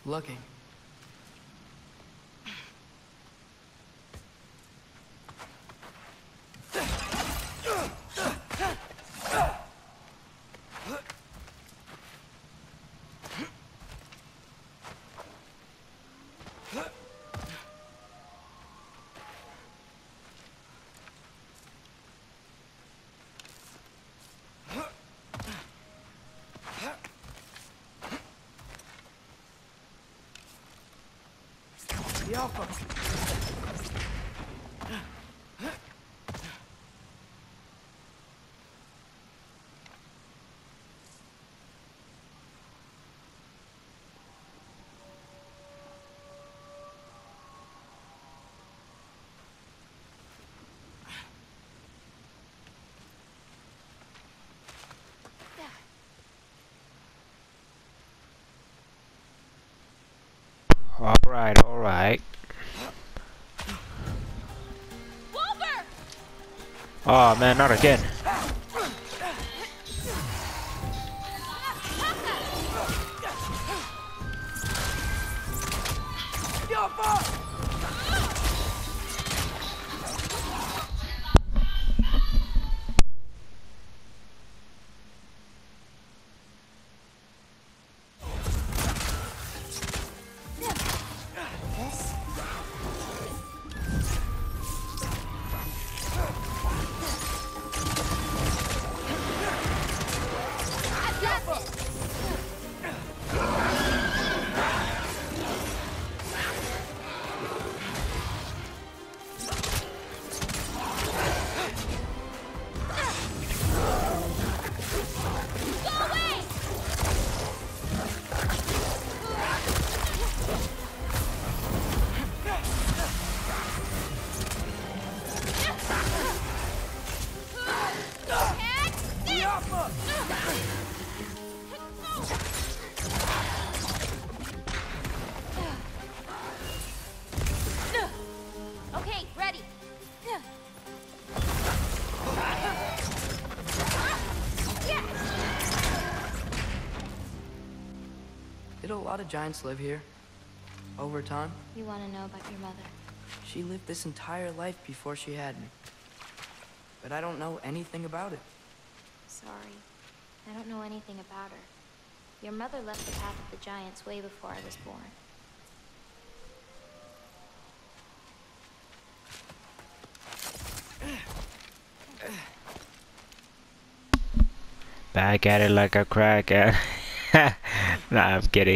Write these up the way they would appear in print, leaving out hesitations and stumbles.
Looking. Alright, alright. Oh man, not again. Okay, ready. Did a lot of giants live here? Over time? You want to know about your mother? She lived this entire life before she had me. But I don't know anything about it. Sorry. I don't know anything about her. Your mother left the path of the giants way before I was born. Back at it like a crack at. Nah, I'm kidding.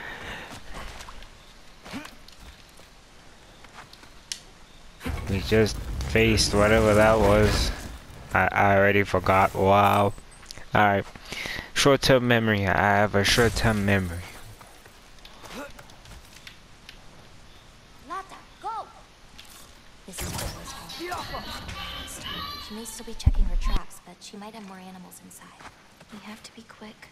We just faced whatever that was. I already forgot. Wow. Alright. Short-term memory. I have a short-term memory. Lata, go! This is Mother's home. She may still be checking her traps, but she might have more animals inside. We have to be quick.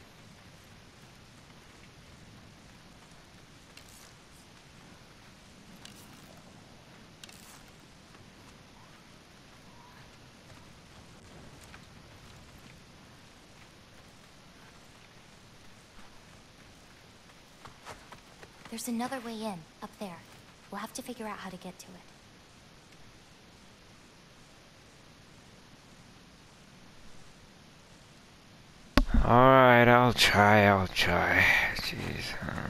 There's another way in, up there. We'll have to figure out how to get to it. Alright, I'll try. Jeez.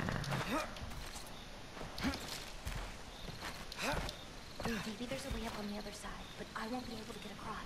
Maybe there's a way up on the other side, but I won't be able to get across.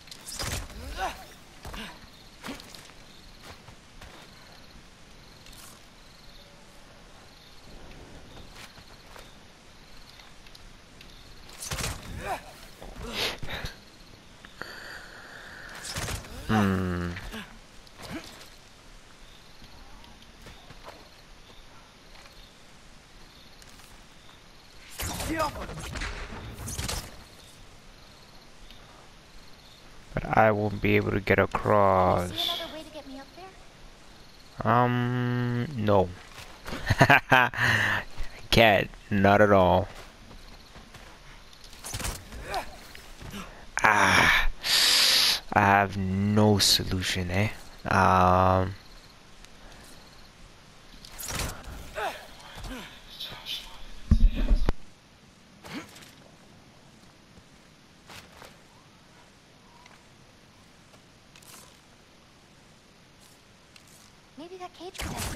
But I won't be able to get across. See another way to get me up there? No. I can't. Not at all. I have no solution, eh? that cage protected?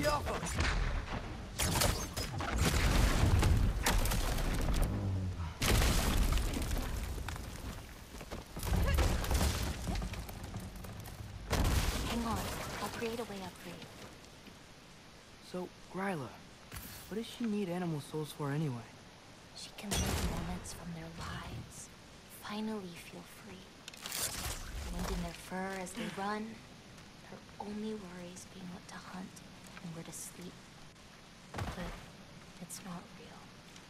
Hang on. I'll create a way up for you. So, Gryla, what does she need animal souls for anyway? She can live moments from their lives. Finally feel free. Wind in their fur as they run. Her only worries being what to hunt and where to sleep. But it's not real.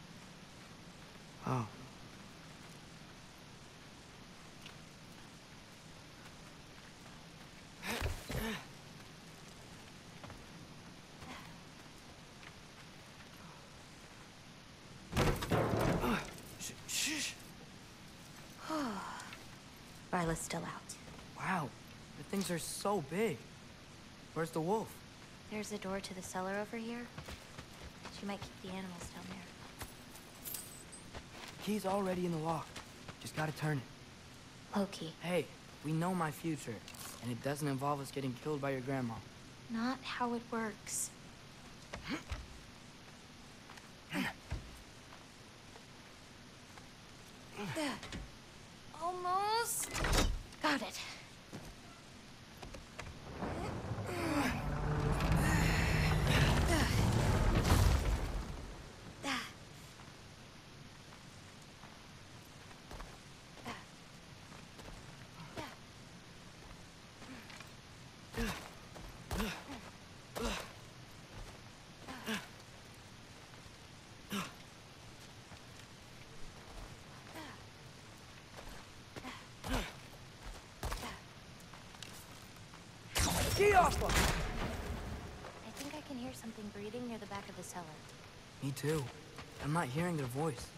Oh. Shh. Ryla's still out. Wow, the things are so big. Where's the wolf? There's a door to the cellar over here. She might keep the animals down there. Key's already in the lock. Just gotta turn it. Loki. Hey, we know my future, and it doesn't involve us getting killed by your grandma. Not how it works. Almost. Got it. Key off! I think I can hear something breathing near the back of the cellar. Me too. I'm not hearing their voice.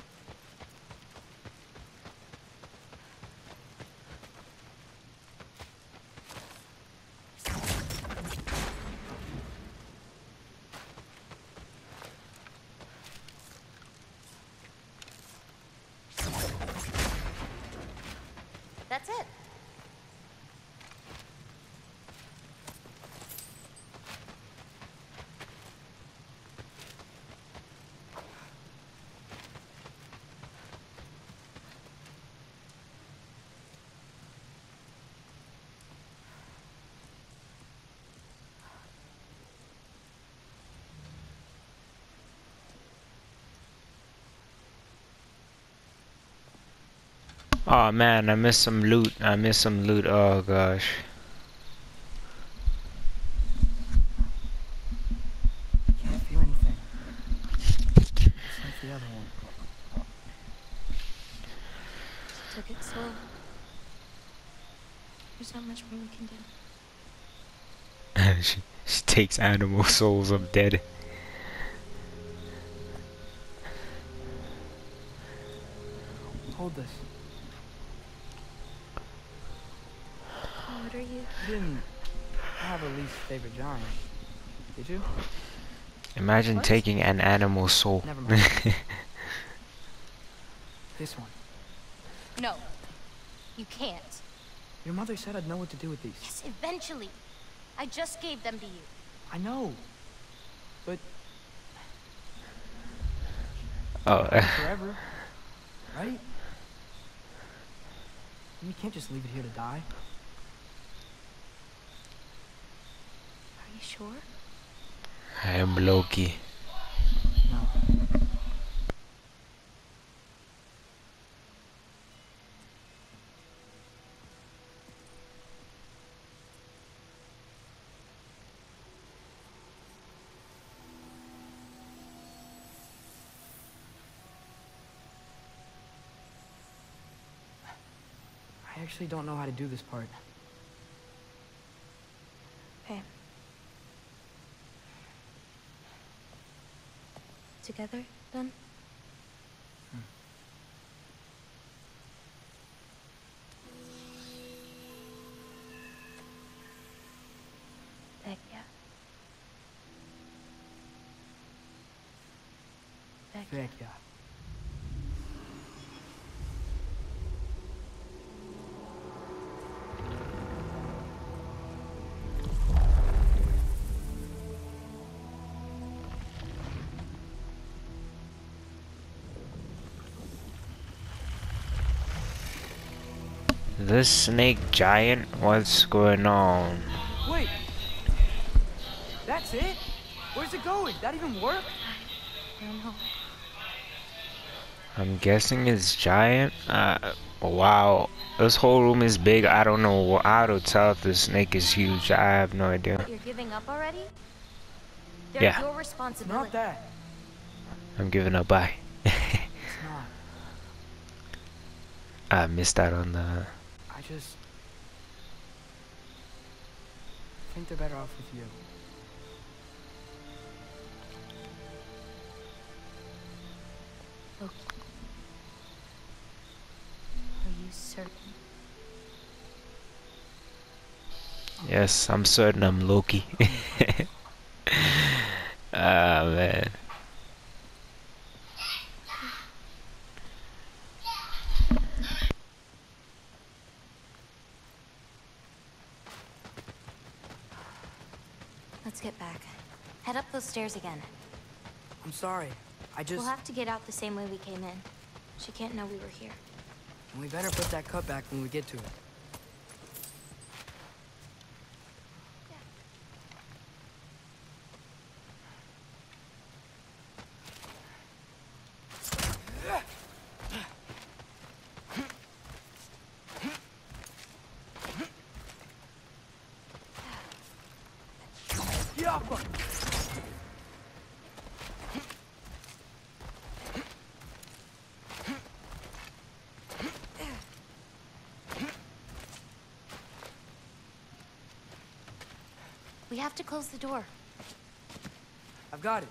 That's it. Oh man, I missed some loot. Oh gosh. Can't feel anything. It's like the other one. Took it slow. There's not much more we can do. she takes animal souls of dead. Hold this. What are you? You didn't have a least favorite giant, did you? Imagine What? taking an animal soul. Never mind. This one. No. You can't. Your mother said I'd know what to do with these. Yes, eventually. I just gave them to you. I know. But Oh. forever, right? You can't just leave it here to die. Are you sure? I am Loki. No. I actually don't know how to do this part. Okay. Together, then? Vecchia. Vecchia. this snake giant? What's going on? Wait. That's it? Where's it going? That even work? I don't know. I'm guessing it's giant. Wow. This whole room is big. I don't know how to tell if the snake is huge. I have no idea. But you're giving up already? They're Yeah. your responsibility. Not that. I'm giving up. Bye. It's not. I missed out on the... I think they're better off with you. Loki. Are you certain? Yes, I'm certain I'm Loki. Ah, man. Let's get back. Head up those stairs again. I'm sorry. We'll have to get out the same way we came in. She can't know we were here. We better put that cut back when we get to it. We have to close the door. I've got it.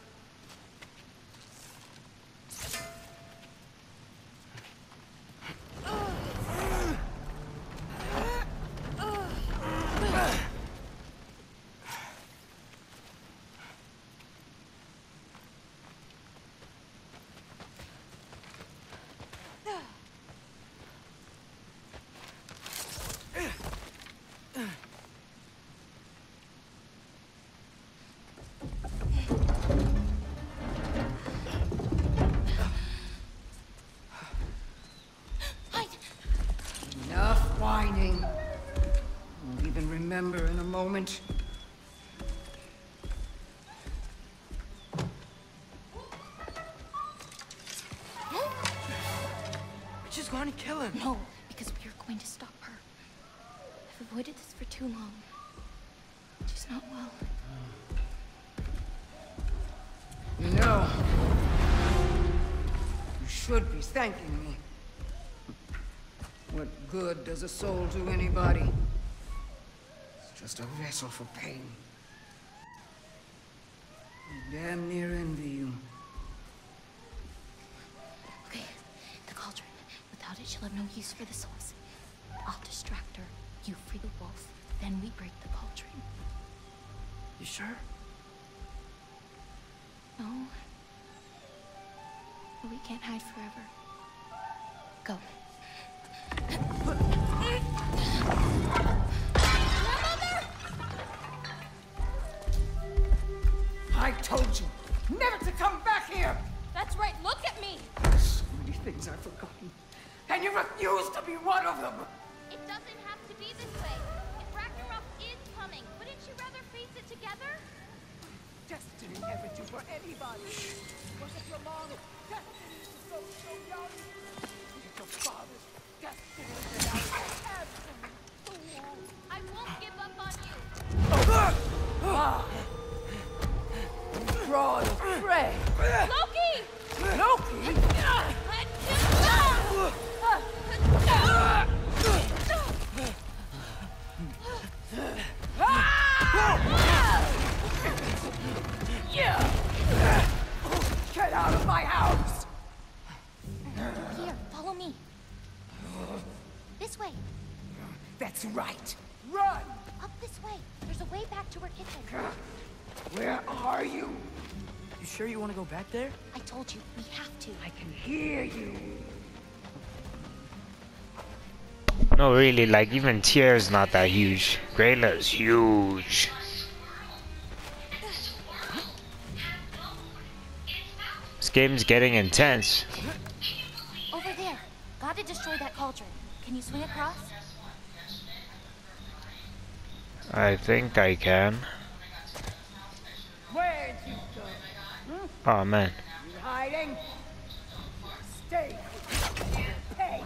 Enough whining. Won't even remember in a moment. We're just going to kill him. No, because we are going to stop her. I've avoided this for too long. She's not well. No. You should be thanking me. What good does a soul do anybody? It's just a vessel for pain. I damn near envy you. Okay, the cauldron. Without it, she'll have no use for the souls. I'll distract her. You free the wolf. Then we break the cauldron. You sure? No. But we can't hide forever. Go. I told you never to come back here! That's right, look at me! So many things I've forgotten. And you refuse to be one of them! It doesn't have to be this way. If Ragnarok is coming, wouldn't you rather face it together? Destiny never do for anybody. Was it your mom? Destiny was so young. Was it your father's destiny without absolute fool? I won't give up on you. Fraud of prey. Loki! Loki? Get out of my house! Here, follow me. This way. That's right. Run! Up this way. There's a way back to her kitchen. Where are you? You sure you want to go back there? I told you, we have to. I can hear you. No, really, like, even Tyr's not that huge. Grayla's huge. This game's getting intense. Over there. Gotta destroy that cauldron. Can you swing across? I think I can. Where'd you go? Oh man. You hiding? Stay. Pay.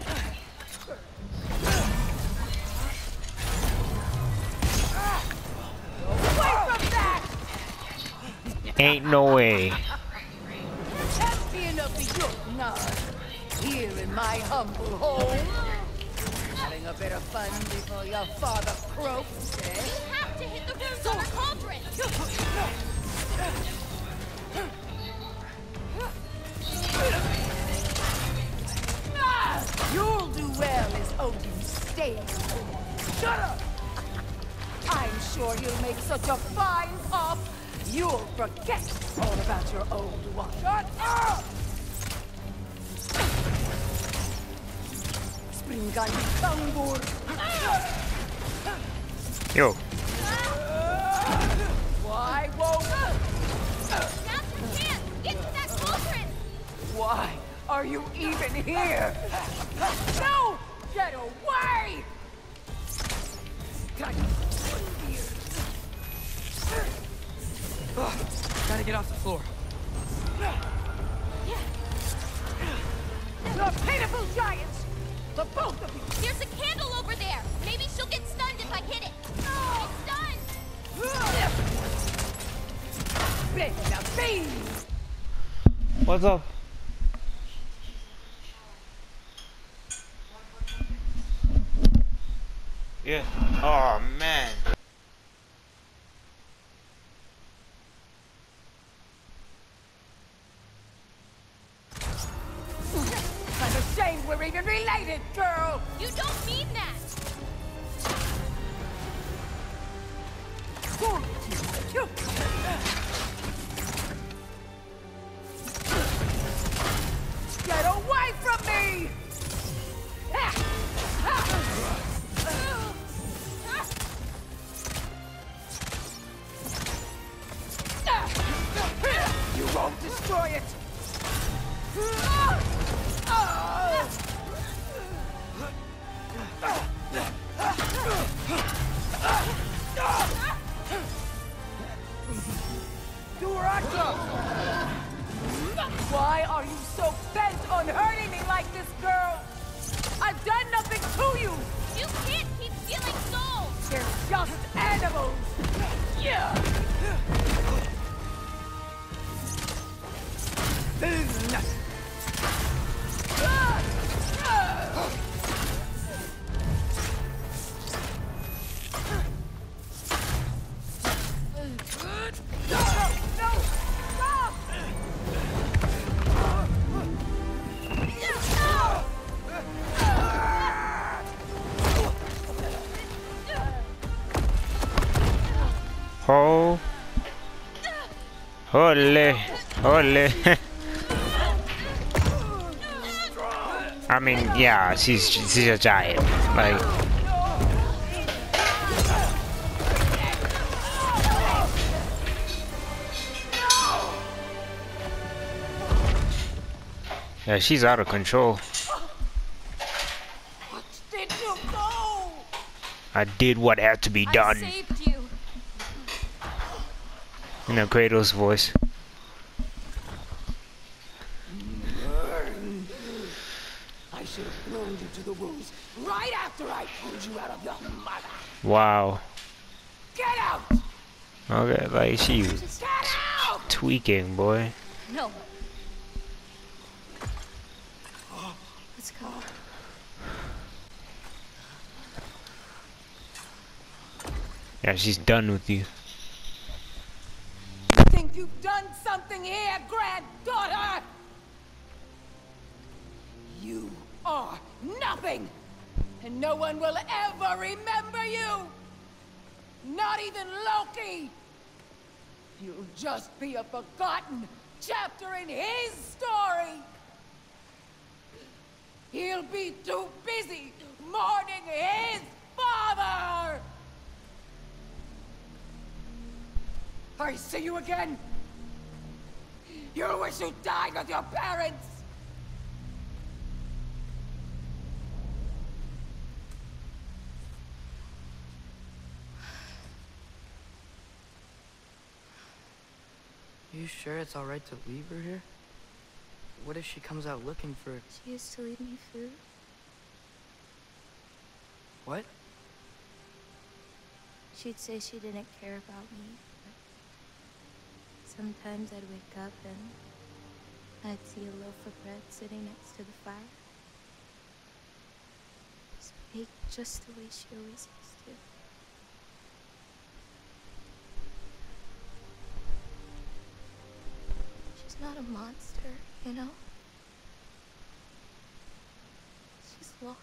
Away from that! Ain't no way. Champion of the Jotnar, here in my humble home. Having a bit of fun before your father croaks, eh? You have to hit the runes on the cauldron! You'll do well as Odin stays. Shut up! I'm sure you'll make such a fine pop, you'll forget all about your old one. Shut up! Springan Tangur! Yo. Why won't... Now's your chance! Get to that cauldron! Why are you even here? No! Get away! Gotta get off the floor. The pitiful giants! The both of you! There's a candle over there! Maybe she'll get stunned if I hit it! It's stunned! Bella Bing! What's up? Yeah. Oh man. I'm ashamed we're even related, girl! You don't mean that! Get away from me! You won't destroy it! Durata! Why are you so bent on hurting me like this, girl? I've done nothing to you! You can't keep stealing souls! They're just animals! Yeah! No! Stop! Oh. Holy. Holy. I mean, yeah, she's a giant. Like. Yeah, she's out of control. Did you go? I did what had to be I done. saved you! In a Kratos voice. I should have thrown you to the wolves right after I pulled you out of your mother. Wow. Get out! Okay, like she was Get out! tweaking, boy. No. Let's go. Yeah, she's done with you. Think you've done something here, granddaughter? You are nothing, and no one will ever remember you. Not even Loki. You'll just be a forgotten chapter in his story. He'll be too busy mourning his father. I see you again. You wish you died with your parents. you sure it's alright to leave her here? What if she comes out looking for... She used to leave me food. What? She'd say she didn't care about me, but sometimes I'd wake up and I'd see a loaf of bread sitting next to the fire. It's baked just the way she always used to. She's not a monster, you know? She's lost.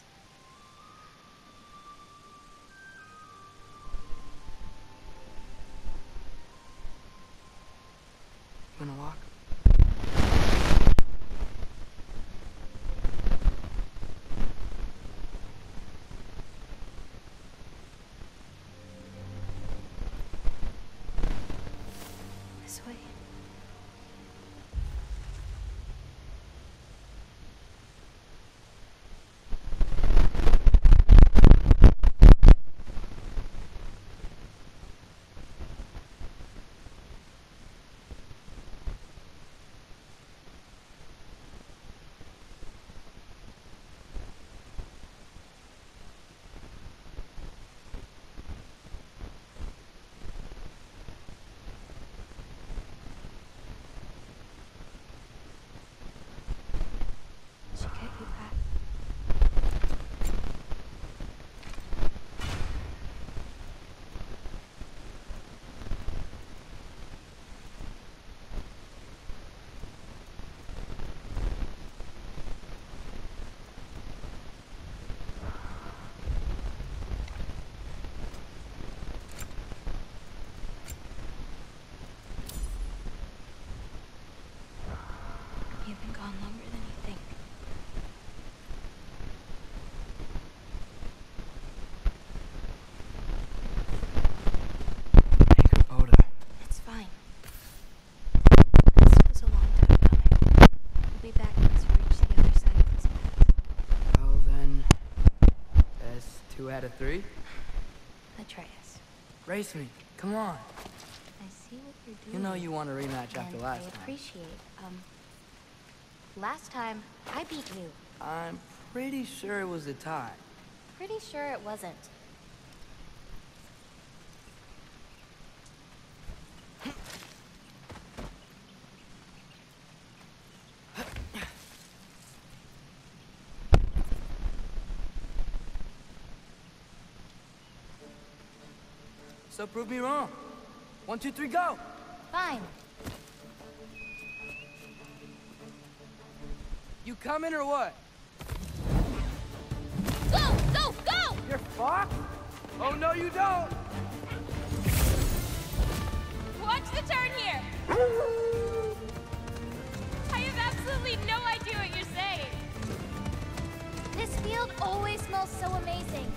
You wanna walk? This way. She'll get you back. You've been gone longer than you think. Anchor It's fine. This was a long time coming. We'll be back once we reach the other side of this path. Well then... That's 2 out of 3? Atreus, Race me. Come on. I see what you're doing. You know you want a rematch after and last I time. appreciate, last time, I beat you. I'm pretty sure it was a tie. Pretty sure it wasn't. So prove me wrong. 1, 2, 3, go! Fine. You coming or what? Go! Go! Go! You're fucked? Oh no you don't! Watch the turn here! I have absolutely no idea what you're saying. This field always smells so amazing.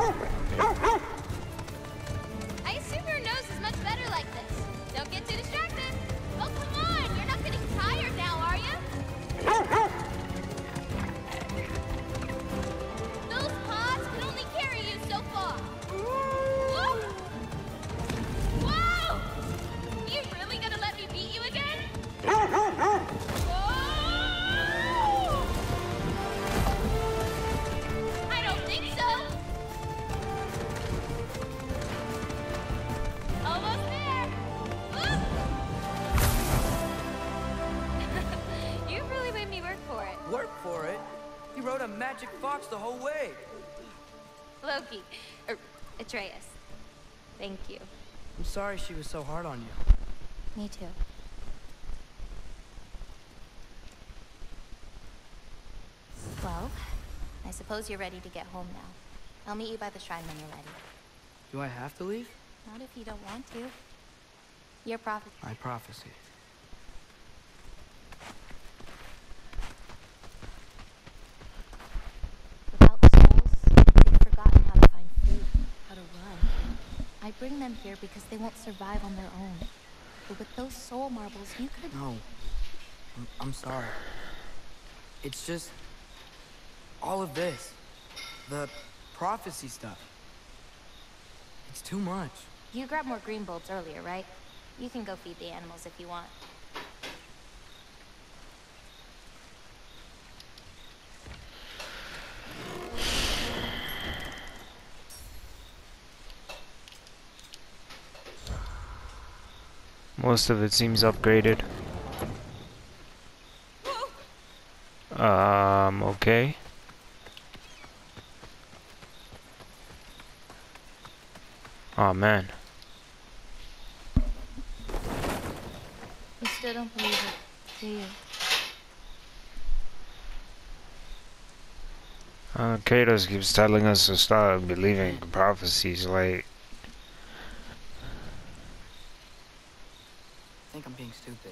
I assume your nose is much better like this. Don't get too distracted. Oh, come on! You're not getting tired now, are you? Those paws can only carry you so far. Whoa! Whoa! You really gonna let me beat you again? Whoa! I don't think so. Almost there. Oop. You really made me work for it. Work for it? You rode a magic fox the whole way. Loki. Atreus. Thank you. I'm sorry she was so hard on you. Me too. Well, I suppose you're ready to get home now. I'll meet you by the shrine when you're ready. Do I have to leave? Not if you don't want to. Your prophet. My prophecy. Without souls, they've forgotten how to find food, how to run. I bring them here because they won't survive on their own. But with those soul marbles, you could... No. I'm sorry. It's just... all of this. The prophecy stuff. It's too much. You grabbed more green bulbs earlier, right? You can go feed the animals if you want. Most of it seems upgraded. Okay. Oh man. You still don't believe it, do you? Kratos keeps telling us to start believing in prophecies, like... I think I'm being stupid.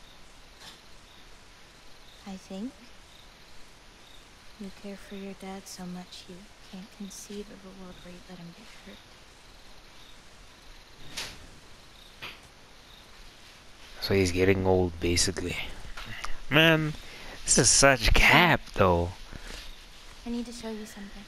I think you care for your dad so much you can't conceive of a world where you let him get hurt. So he's getting old, basically. Man, this is such cap, though. I need to show you something.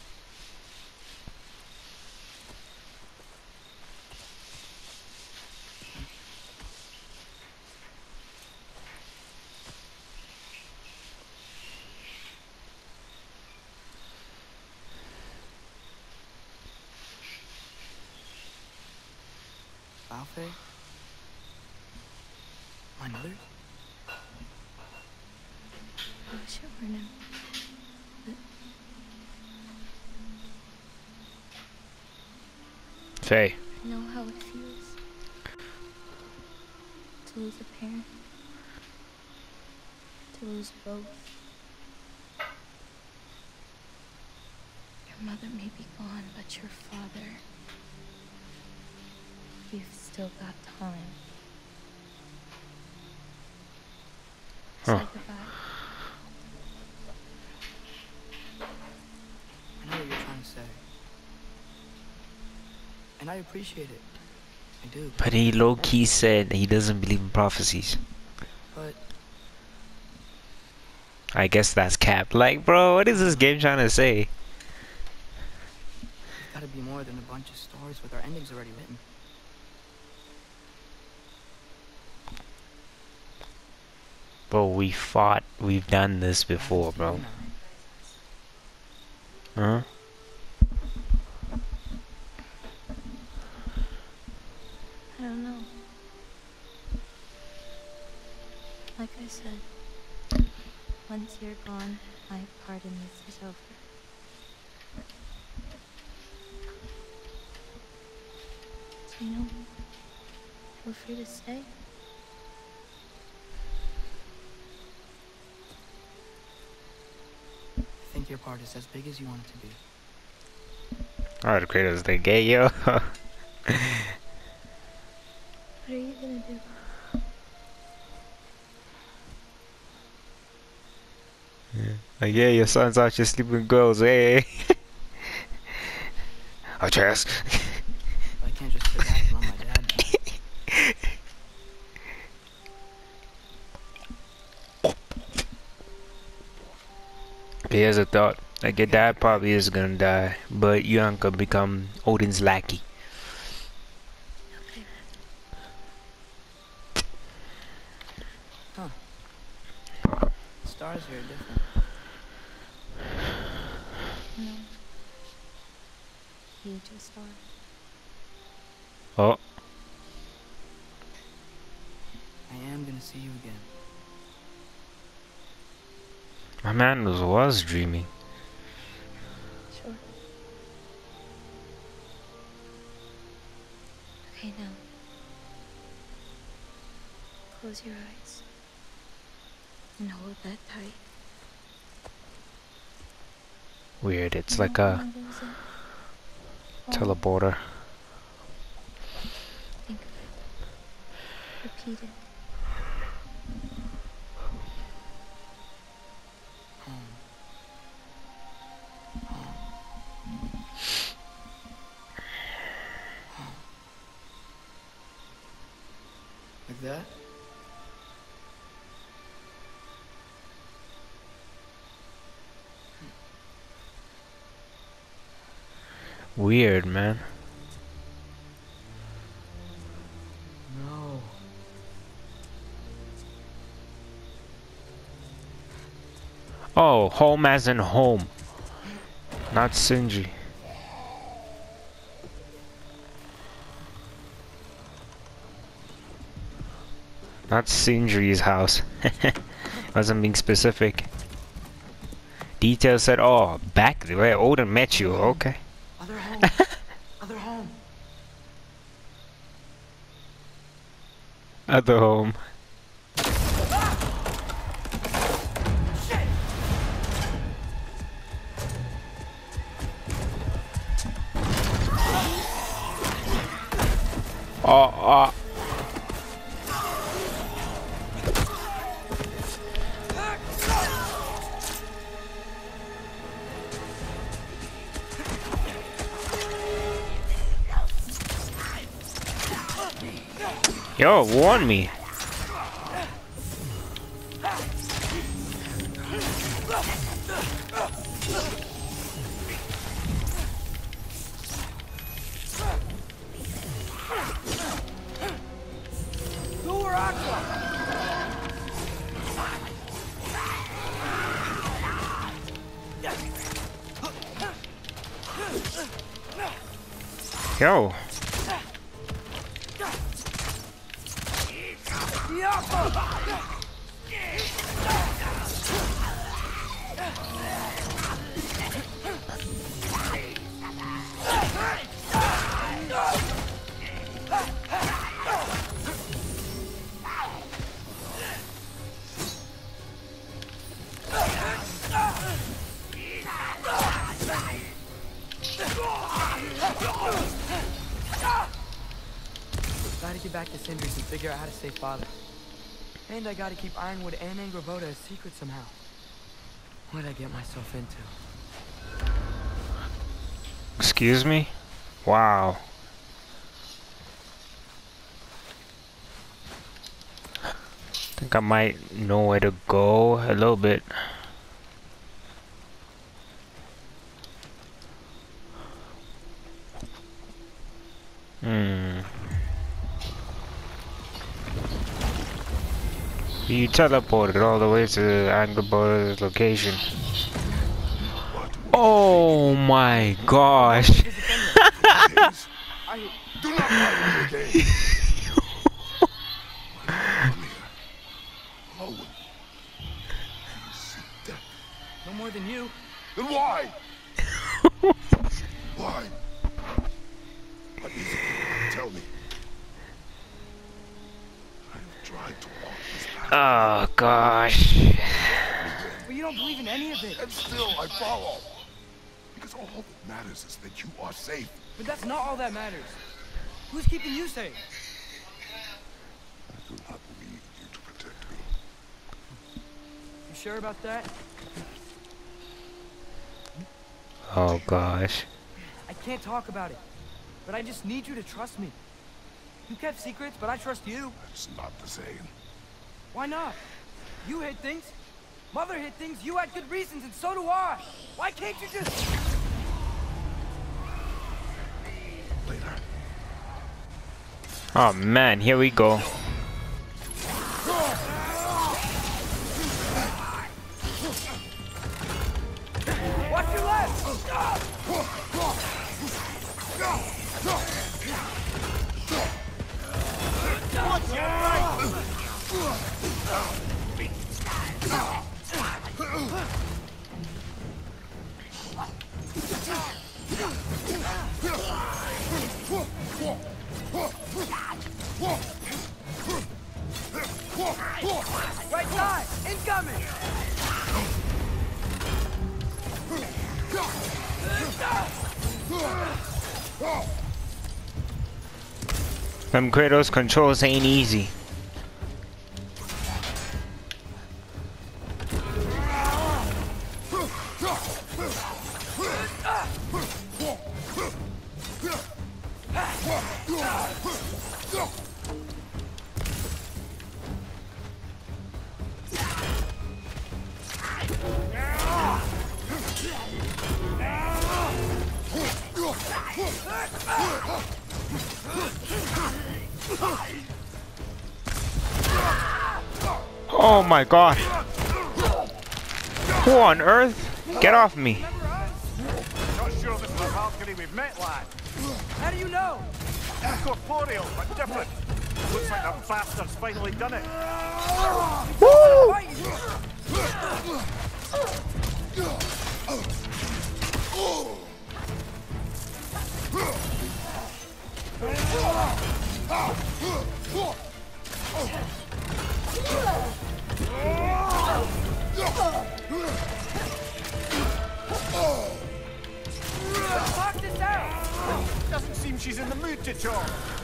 Balfe? My mother? I wish it were now. Faye. I know how it feels to lose a parent, to lose both. Your mother may be gone, but your father, you've still got time. Huh. Say goodbye. I know what you're trying to say. And I appreciate it. I do. But he low-key said he doesn't believe in prophecies. But I guess that's cap. Like, bro, what is this game trying to say? there's gotta be more than a bunch of stories with our endings already written. Bro, we've done this before, bro. Huh? I don't know. Like I said, once you're gone, my part in this is over. So, you know, feel free to stay. I think your part is as big as you want it to be. Alright, Kratos, the gay, yo. What are you gonna do? Like, yeah, your son's out here sleeping with girls, hey. Atreus. I can't just sit back and let my dad die. Here's a thought. Like, your dad probably is gonna die, but you aren't gonna become Odin's lackey. Okay. Stars here are different. No. You just are. Oh, I am gonna see you again. my man was dreaming. Sure. Okay, now. Close your eyes. And hold that tight. Weird, it's You like don't a wanna lose it. Oh, teleporter. think of it. Repeat it. Home. Like that? Weird, man. No. Oh, home as in home. Not Sindri. Not Sindri's house. Wasn't being specific. Details said, oh, back where Odin met you. Okay. Other home. Other home. Other home. Oh, yo, warn me. Yo. Gotta get back to Sindri's and figure out how to save Father. And I gotta keep Ironwood and Angrboda a secret somehow. What did I get myself into? Excuse me? Wow. Think I might know where to go a little bit. You teleported all the way to Angrboda's location. Oh my gosh. Do not lie to me again. Owen, you seek death. No more than you. Then why? Why? What is it? Tell me. I have tried to walk this path. Oh gosh. But you don't believe in any of it. And still I follow. Because all that matters is that you are safe. But that's not all that matters. Who's keeping you safe? I do not need you to protect me. You sure about that? Oh gosh. I can't talk about it. But I just need you to trust me. You kept secrets, but I trust you. It's not the same. Why not? You hid things. Mother hid things. You had good reasons, and so do I. Why can't you just... Later. Oh man, here we go. Watch your left! Watch your right! Right side! Incoming! Them Kratos controls ain't easy. Oh my god. Who on earth? Get off me. Not sure this is the Valkyrie we've met, lad. How do you know? Corporeal, but different. Looks like the bastard's finally done it. Woo! Talk this out. Doesn't seem she's in the mood to talk.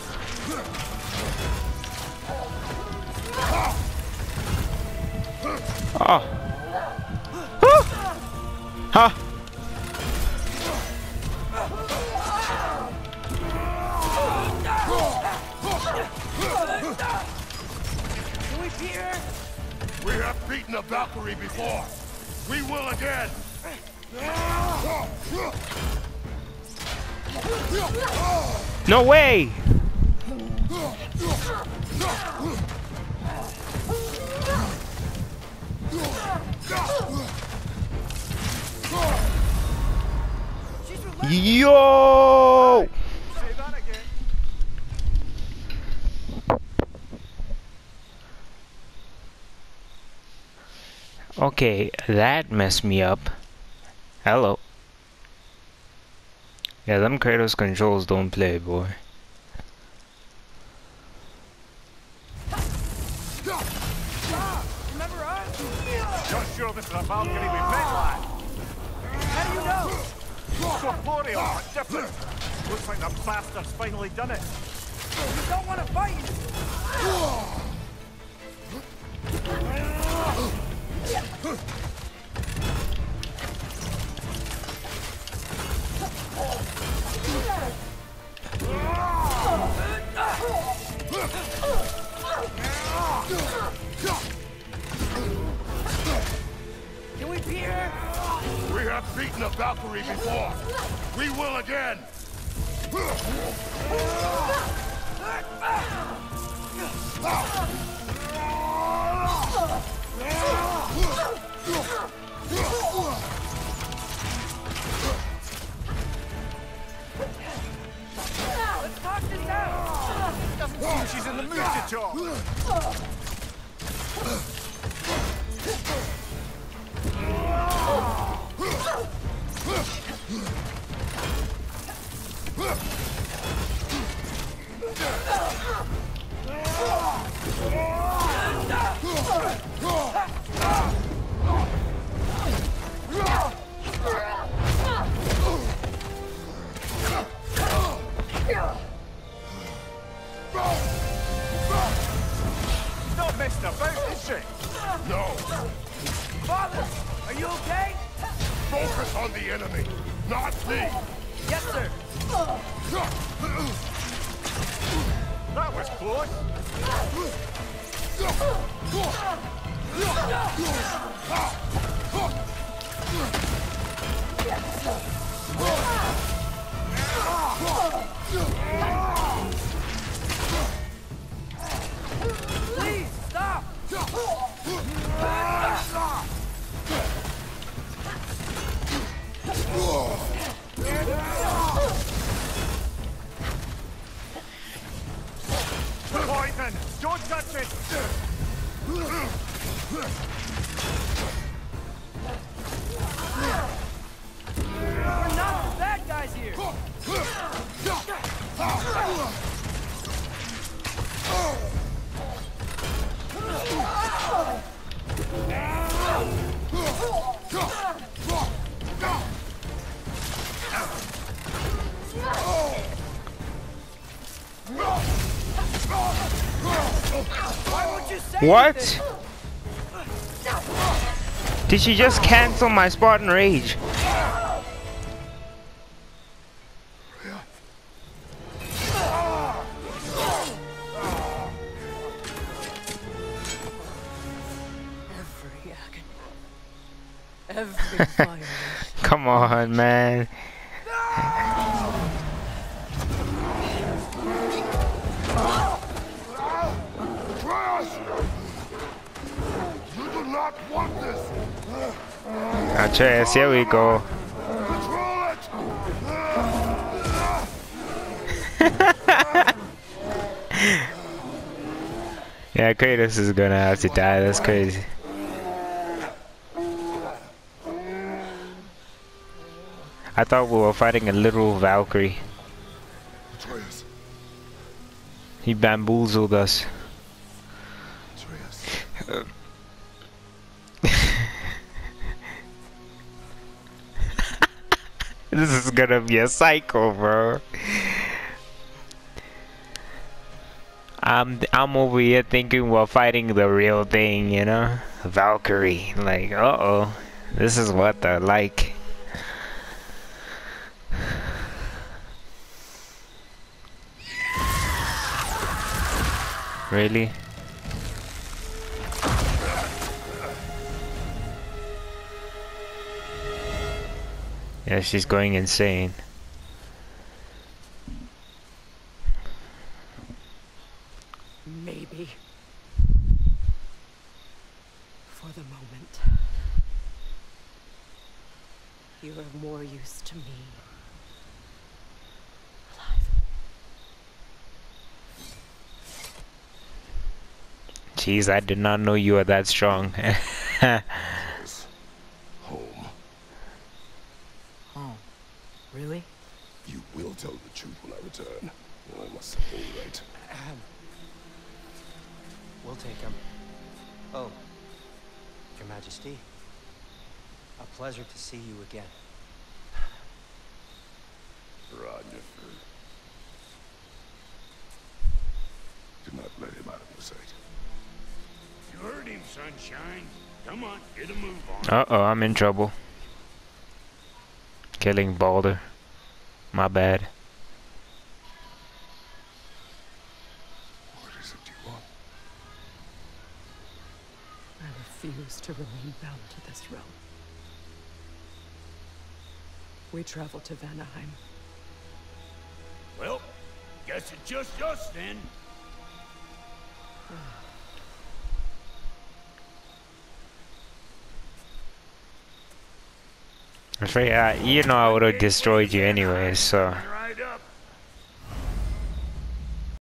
Oh. Huh? Can we beat her? We have beaten a Valkyrie before. We will again. No way! Yo! Say that again. Okay, that messed me up. Hello. Yeah, them Kratos controls don't play, boy. Remember us? Not sure this is a Valkyrie we've met, lad. How do you know? Corporeal, but different. Looks like the bastard's finally done it. You don't want to fight. Can we beat her? We have beaten a Valkyrie before. We will again. Let's talk this out. Doesn't seem she's in the mood to talk. Not messed about, is she? No. Father, are you okay? Focus on the enemy, not me. Yes, sir. That was close. Please, stop. Poison! Don't touch it! We're not the bad guys here. Why would you say What? anything? Did she just cancel my Spartan Rage? Every violation. Come on, man. Kratos! You do not not want this. Atreus, here we go. Control it. Yeah, Kratos is gonna have to die. That's crazy. I thought we were fighting a little Valkyrie. Atreus. He bamboozled us. Atreus. This is gonna be a cycle, bro. I'm over here thinking we're fighting the real thing, you know? Valkyrie. Like, uh-oh. This is what they're like. Really? Yeah, she's going insane. Maybe. For the moment. You are more use to me. Alive. Jeez, I did not know you were that strong. Home. Oh, really? You will tell the truth when I return. All must all right. We'll take him. Oh, Your Majesty. A pleasure to see you again. Roger. Do not let him out of your sight. You heard him, Sunshine. Come on, get a move on. Uh-oh, I'm in trouble. Killing Baldur. My bad. What is it you want? I refuse to remain bound to this realm. We travel to Vanaheim. Well, guess it's just us then. That's right, you know I would have destroyed you anyway, so...